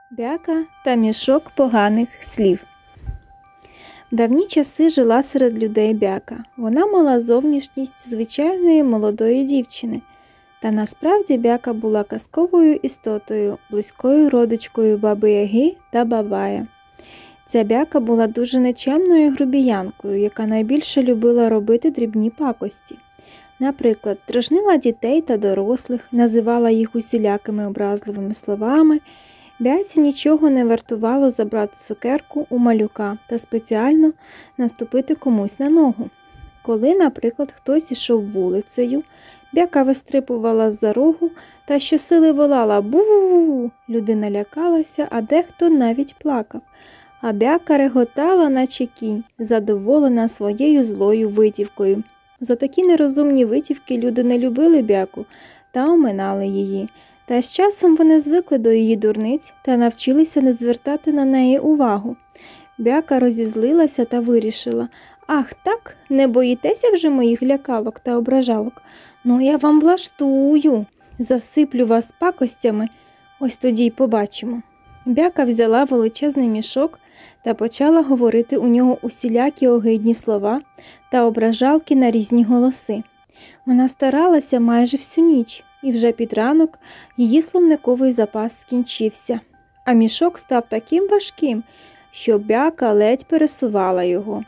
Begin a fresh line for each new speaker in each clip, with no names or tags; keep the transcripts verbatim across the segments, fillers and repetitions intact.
Бяка та мішок поганих слів. В давні часи жила серед людей бяка. Вона мала зовнішність звичайної молодої дівчини. Та насправді бяка була казковою істотою, близькою родичкою Баби-Яги та Бабая. Ця бяка була дуже нечемною грубіянкою, яка найбільше любила робити дрібні пакості. Наприклад, дражнила дітей та дорослих, називала їх усілякими образливими словами. Бяці нічого не вартувало забрати цукерку у малюка та спеціально наступити комусь на ногу. Коли, наприклад, хтось ішов вулицею, бяка вистрибувала з-за рогу та щосили волала «бу-у-у». Людина лякалася, а дехто навіть плакав. А бяка реготала, наче кінь, задоволена своєю злою витівкою. За такі нерозумні витівки люди не любили бяку та оминали її. Та з часом вони звикли до її дурниць та навчилися не звертати на неї увагу. Бяка розізлилася та вирішила: «Ах так, не боїтеся вже моїх лякалок та ображалок? Ну я вам влаштую, засиплю вас пакостями, ось тоді й побачимо». Бяка взяла величезний мішок та почала говорити у нього усілякі огидні слова та ображалки на різні голоси. Вона старалася майже всю ніч, і вже під ранок її словниковий запас скінчився, а мішок став таким важким, що бяка ледь пересувала його.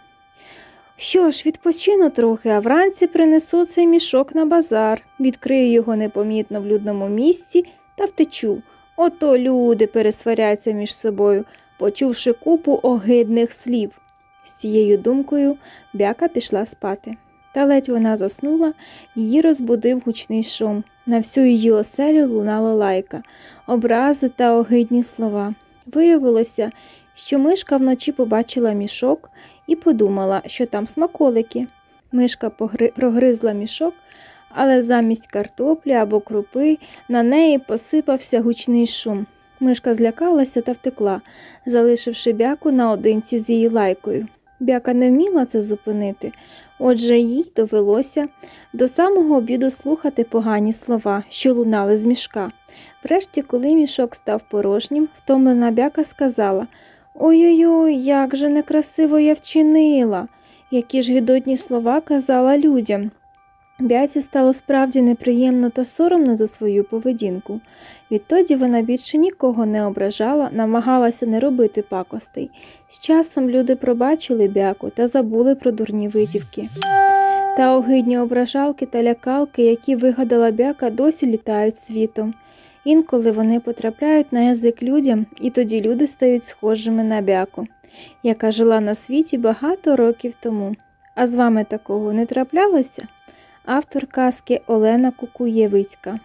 «Що ж, відпочину трохи, а вранці принесу цей мішок на базар, відкрию його непомітно в людному місці та втечу. Ото люди пересваряться між собою, почувши купу огидних слів». З цією думкою бяка пішла спати. Та ледь вона заснула, її розбудив гучний шум. На всю її оселю лунала лайка, образи та огидні слова. Виявилося, що мишка вночі побачила мішок і подумала, що там смаколики. Мишка погри... прогризла мішок, але замість картоплі або крупи на неї посипався гучний шум. Мишка злякалася та втекла, залишивши бяку наодинці з її лайкою. Бяка не вміла це зупинити, отже їй довелося до самого обіду слухати погані слова, що лунали з мішка. Врешті, коли мішок став порожнім, втомлена бяка сказала: «Ой-ой-ой, як же некрасиво я вчинила! Які ж гидотні слова казала людям!» Бяці стало справді неприємно та соромно за свою поведінку. Відтоді вона більше нікого не ображала, намагалася не робити пакостей. З часом люди пробачили бяку та забули про дурні витівки. Та огидні ображалки та лякалки, які вигадала бяка, досі літають світом. Інколи вони потрапляють на язик людям, і тоді люди стають схожими на бяку, яка жила на світі багато років тому. А з вами такого не траплялося? Автор казки Олена Кукуєвицька.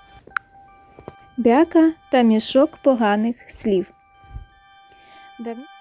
Бяка та мішок поганих слів. Давні